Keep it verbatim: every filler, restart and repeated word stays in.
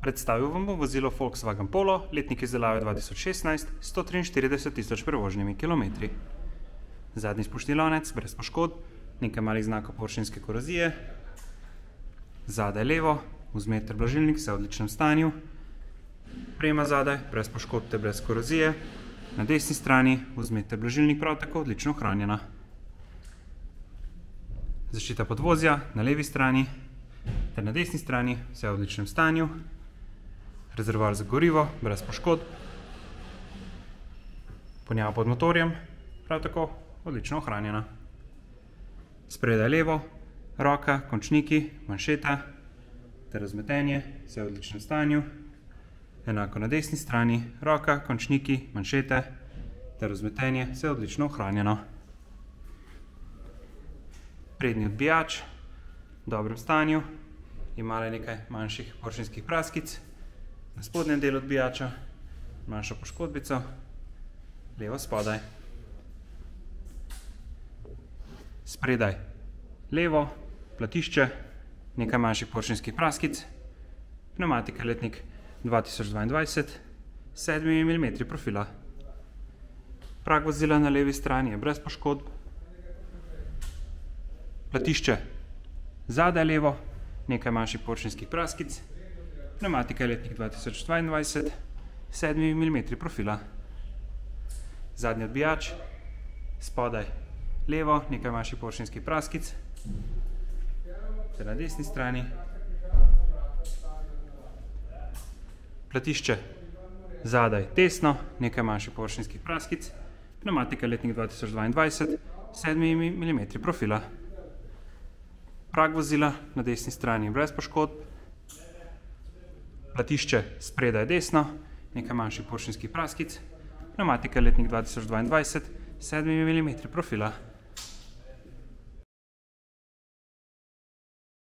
Predstavil vam bom vozilo Volkswagen Polo, letnik izdelave dva tisoč šestnajst, sto triinštirideset tisoč prevoženimi kilometri. Zadnji spušni lonec, brez poškodb, nekaj malih znakov površinske korozije. Zadaj levo, vzmeter blažilnik, vse v odličnem stanju. Oprema zadaj, brez poškodb te brez korozije. Na desni strani, vzmeter blažilnik, prav tako odlično ohranjena. Zaščita podvozja na levi strani ter na desni strani, vse v odličnem stanju. Rezervoar za gorivo, brez poškodb. Ponjava pod motorjem, prav tako odlično ohranjena. Spredaj levo, roka, končniki, manšeta ter razmetenje, vse v odličnem stanju. Enako na desni strani, roka, končniki, manšete ter razmetenje, vse odlično ohranjeno. Prednji odbijač, v dobrem stanju, ima le nekaj manjših površinskih praskic. Na spodnjem delu odbijača, manjšo poškodbico, levo spodaj. Spredaj levo, platišče, nekaj manjših površinskih praskic, pnevmatika letnik dva tisoč dvaindvajset, s sedmimi milimetri profila. Prag vozila na levi strani je brez poškodb. Platišče zadaj levo, nekaj manjših površinskih praskic, pnevmatika letnik dva tisoč dvaindvajset, s sedmimi milimetri profila. Zadnji odbijač, spodaj levo, nekaj manjših površinskih praskic, ter na desni strani. Platišče zadaj desno, nekaj manjših površinskih praskic, pnevmatika letnik dva tisoč dvaindvajset, s sedmimi milimetri profila. Prag vozila na desni strani brez poškodb. Platišče spredaj desno, nekaj manjših površinskih praskic, pnevmatika letnik dva tisoč dvaindvajset, s sedmimi milimetri profila.